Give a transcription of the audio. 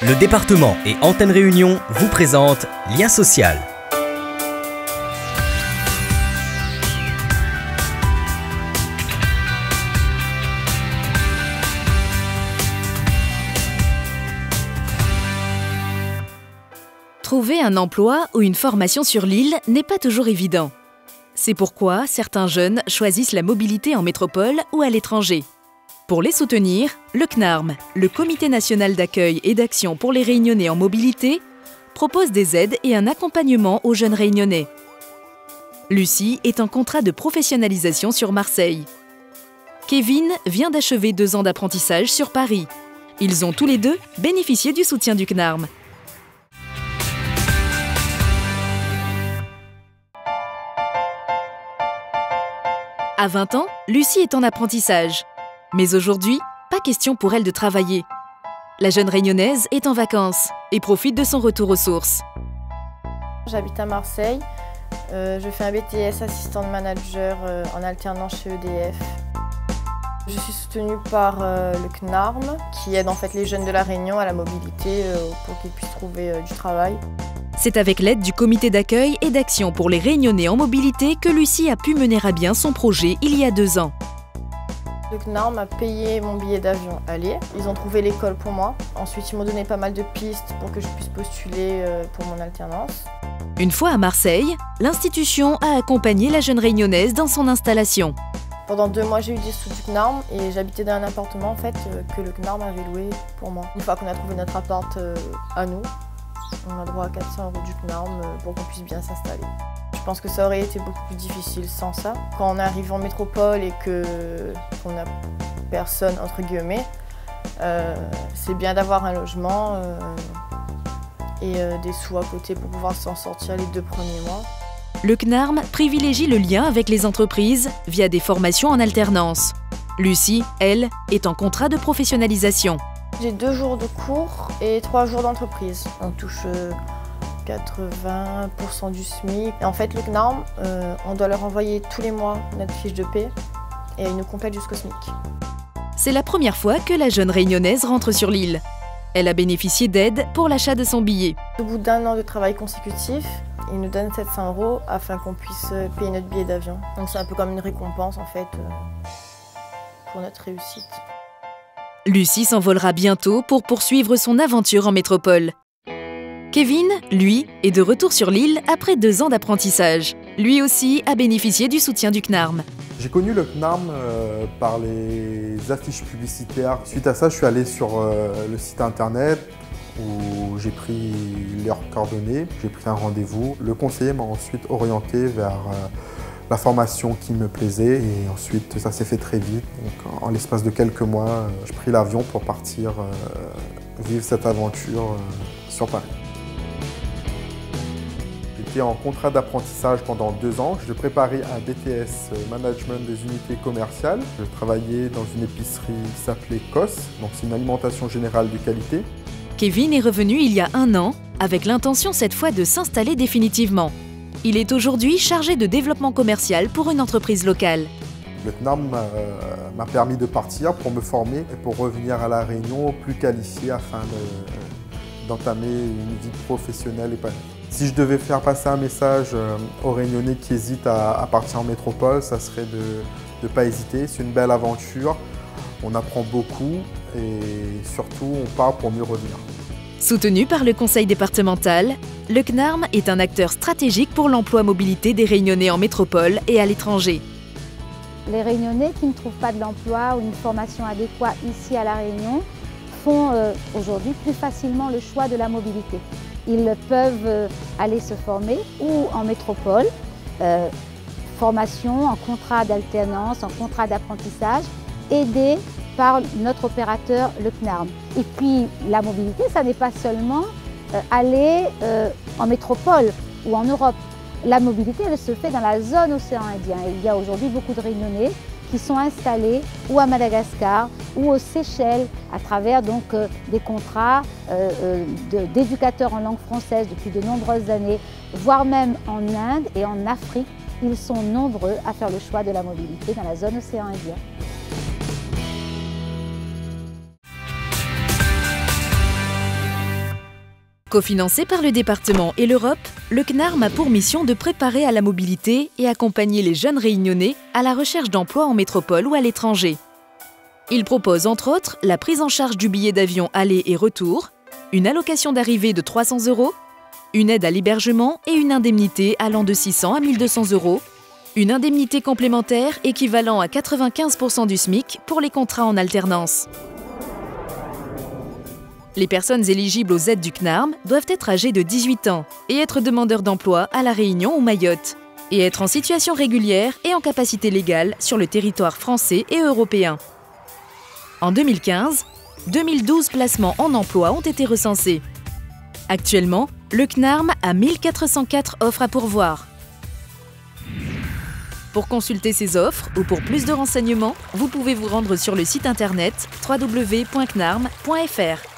Le département et Antenne Réunion vous présentent Lien social. Trouver un emploi ou une formation sur l'île n'est pas toujours évident. C'est pourquoi certains jeunes choisissent la mobilité en métropole ou à l'étranger. Pour les soutenir, le CNARM, le Comité national d'accueil et d'action pour les Réunionnais en mobilité, propose des aides et un accompagnement aux jeunes Réunionnais. Lucie est en contrat de professionnalisation sur Marseille. Kevin vient d'achever 2 ans d'apprentissage sur Paris. Ils ont tous les deux bénéficié du soutien du CNARM. À 20 ans, Lucie est en apprentissage. Mais aujourd'hui, pas question pour elle de travailler. La jeune Réunionnaise est en vacances et profite de son retour aux sources. J'habite à Marseille. Je fais un BTS assistant manager en alternance chez EDF. Je suis soutenue par le CNARM qui aide en fait les jeunes de la Réunion à la mobilité pour qu'ils puissent trouver du travail. C'est avec l'aide du Comité d'accueil et d'action pour les Réunionnais en mobilité que Lucie a pu mener à bien son projet il y a 2 ans. Le CNARM a payé mon billet d'avion aller. Ils ont trouvé l'école pour moi. Ensuite, ils m'ont donné pas mal de pistes pour que je puisse postuler pour mon alternance. Une fois à Marseille, l'institution a accompagné la jeune Réunionnaise dans son installation. Pendant 2 mois, j'ai eu des sous du CNARM et j'habitais dans un appartement en fait, que le CNARM avait loué pour moi. Une fois qu'on a trouvé notre appart à nous, on a droit à 400 € du CNARM pour qu'on puisse bien s'installer. Je pense que ça aurait été beaucoup plus difficile sans ça. Quand on arrive en métropole et qu'on n'a personne, entre guillemets, c'est bien d'avoir un logement et des sous à côté pour pouvoir s'en sortir les 2 premiers mois. Le CNARM privilégie le lien avec les entreprises via des formations en alternance. Lucie, elle, est en contrat de professionnalisation. J'ai 2 jours de cours et 3 jours d'entreprise. On touche 80% du SMIC. Et en fait, le CNARM, on doit leur envoyer tous les mois notre fiche de paie et ils nous complètent jusqu'au SMIC. C'est la première fois que la jeune Réunionnaise rentre sur l'île. Elle a bénéficié d'aide pour l'achat de son billet. Au bout d'1 an de travail consécutif, ils nous donnent 700 € afin qu'on puisse payer notre billet d'avion. Donc c'est un peu comme une récompense en fait pour notre réussite. Lucie s'envolera bientôt pour poursuivre son aventure en métropole. Kevin, lui, est de retour sur l'île après 2 ans d'apprentissage. Lui aussi a bénéficié du soutien du CNARM. J'ai connu le CNARM par les affiches publicitaires. Suite à ça, je suis allé sur le site internet où j'ai pris leurs coordonnées, j'ai pris un rendez-vous. Le conseiller m'a ensuite orienté vers la formation qui me plaisait et ensuite ça s'est fait très vite. Donc, en l'espace de quelques mois, j'ai pris l'avion pour partir vivre cette aventure sur Paris. J'étais en contrat d'apprentissage pendant 2 ans. Je préparais un BTS Management des unités commerciales. Je travaillais dans une épicerie qui s'appelait COS, donc c'est une alimentation générale de qualité. Kevin est revenu il y a 1 an, avec l'intention cette fois de s'installer définitivement. Il est aujourd'hui chargé de développement commercial pour une entreprise locale. Le CNARM m'a permis de partir pour me former et pour revenir à La Réunion plus qualifié afin d'entamer une vie professionnelle épanouie. Si je devais faire passer un message aux Réunionnais qui hésitent à partir en métropole, ça serait de ne pas hésiter. C'est une belle aventure, on apprend beaucoup et surtout on part pour mieux revenir. Soutenu par le conseil départemental, le CNARM est un acteur stratégique pour l'emploi mobilité des Réunionnais en métropole et à l'étranger. Les Réunionnais qui ne trouvent pas de l'emploi ou une formation adéquate ici à La Réunion font aujourd'hui plus facilement le choix de la mobilité. Ils peuvent aller se former ou en métropole, formation en contrat d'alternance, en contrat d'apprentissage, aidés par notre opérateur, le CNARM. Et puis la mobilité, ça n'est pas seulement aller en métropole ou en Europe. La mobilité, elle se fait dans la zone océan Indien. Et il y a aujourd'hui beaucoup de Réunionnais qui sont installés ou à Madagascar ou aux Seychelles à travers donc des contrats d'éducateurs en langue française depuis de nombreuses années, voire même en Inde et en Afrique. Ils sont nombreux à faire le choix de la mobilité dans la zone océan Indien. Cofinancé par le département et l'Europe, le CNARM a pour mission de préparer à la mobilité et accompagner les jeunes réunionnais à la recherche d'emploi en métropole ou à l'étranger. Il propose entre autres la prise en charge du billet d'avion aller et retour, une allocation d'arrivée de 300 €, une aide à l'hébergement et une indemnité allant de 600 à 1 200 €, une indemnité complémentaire équivalent à 95% du SMIC pour les contrats en alternance. Les personnes éligibles aux aides du CNARM doivent être âgées de 18 ans et être demandeurs d'emploi à La Réunion ou Mayotte, et être en situation régulière et en capacité légale sur le territoire français et européen. En 2015, 2012 placements en emploi ont été recensés. Actuellement, le CNARM a 1404 offres à pourvoir. Pour consulter ces offres ou pour plus de renseignements, vous pouvez vous rendre sur le site internet www.cnarm.fr.